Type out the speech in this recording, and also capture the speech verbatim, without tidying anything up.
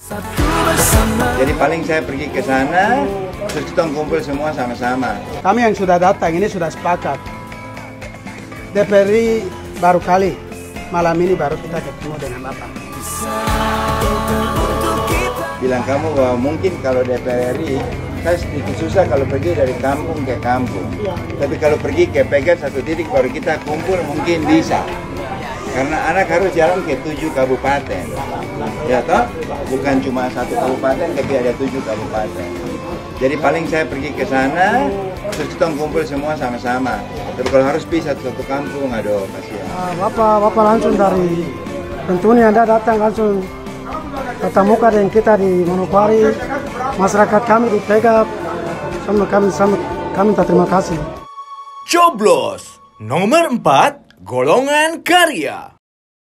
Jadi paling saya pergi ke sana, terus kita kumpul semua sama-sama. Kami yang sudah datang ini sudah sepakat. D P R R I baru kali, malam ini baru kita ketemu dengan Bapak. Bilang kamu bahwa mungkin kalau D P R R I, saya sedikit susah kalau pergi dari kampung ke kampung. Tapi kalau pergi ke pegang satu titik baru kita kumpul mungkin bisa. Karena anak harus jalan ke tujuh kabupaten, ya toh? Bukan cuma satu kabupaten, tapi ada tujuh kabupaten. Jadi paling saya pergi ke sana, terus kita kumpul semua sama-sama. Tapi kalau harus pisah satu kampung, aduh kasihan. Uh, Bapak, Bapak langsung dari tentunya Anda datang langsung ketemu dengan kita di Manokwari, masyarakat kami di Tegap, sama kami, sama kami terima kasih. Coblos nomor empat, golongan karya.